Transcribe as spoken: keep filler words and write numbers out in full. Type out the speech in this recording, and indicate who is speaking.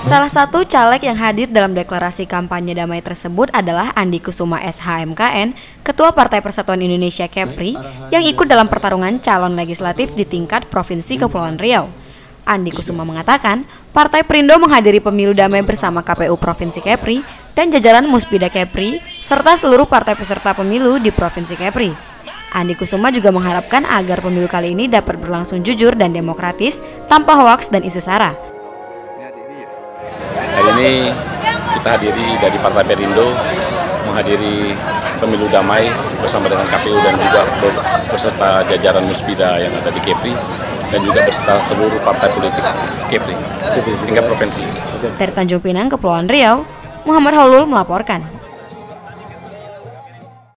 Speaker 1: Salah satu caleg yang hadir dalam deklarasi kampanye damai tersebut adalah Andi Kusuma S H M K N, Ketua Partai Persatuan Indonesia Kepri, yang ikut dalam pertarungan calon legislatif di tingkat Provinsi Kepulauan Riau. Andi Kusuma mengatakan, Partai Perindo menghadiri pemilu damai bersama K P U Provinsi Kepri dan jajaran Muspida Kepri, serta seluruh partai peserta pemilu di Provinsi Kepri. Andi Kusuma juga mengharapkan agar pemilu kali ini dapat berlangsung jujur dan demokratis, tanpa hoaks dan isu sara.
Speaker 2: Hari ini kita hadiri dari Partai Perindo menghadiri pemilu damai bersama dengan K P U dan juga beserta jajaran Muspida yang ada di Kepri dan juga beserta seluruh partai politik Kepri tingkat provinsi.
Speaker 1: Dari Tanjung Pinang, Kepulauan Riau, Muhammad Haulul melaporkan.